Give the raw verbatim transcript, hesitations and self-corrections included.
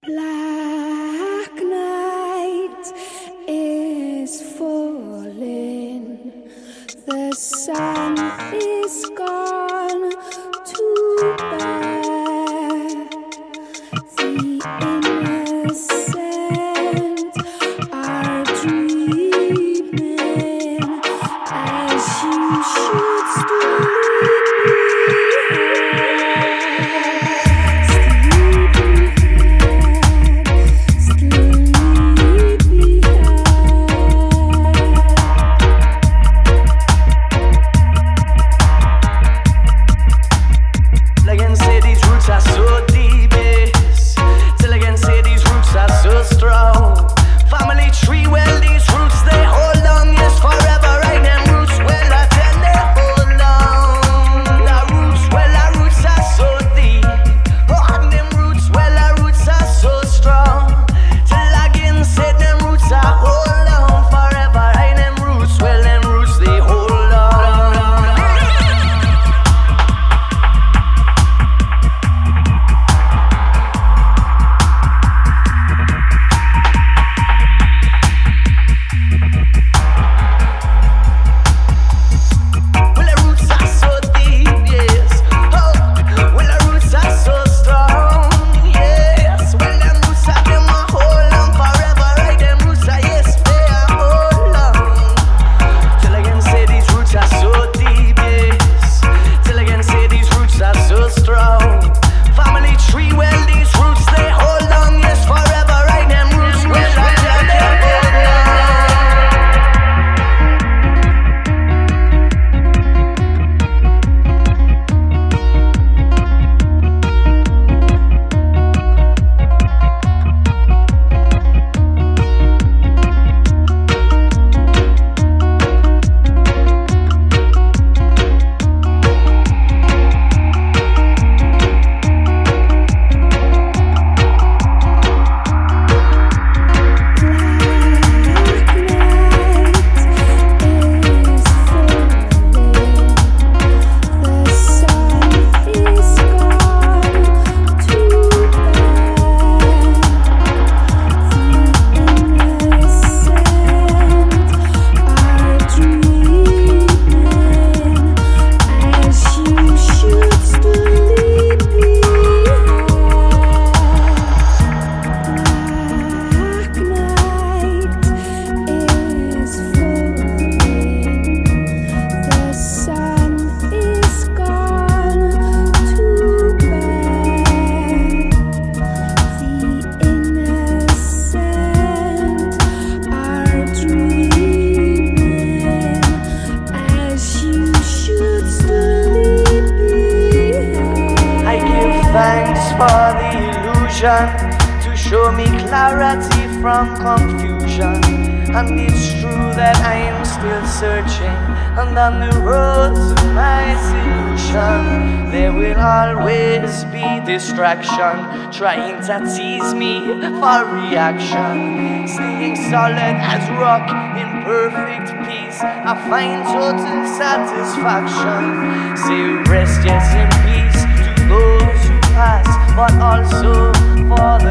Black night is falling, the sun is gone to bed. The innocent are dreaming as you should sleep. Thanks for the illusion to show me clarity from confusion. And it's true that I am still searching, and on the road to my solution there will always be distraction, trying to tease me for reaction. Staying solid as rock in perfect peace, I find total satisfaction. Say rest, yes, in peace to those who pass, but also for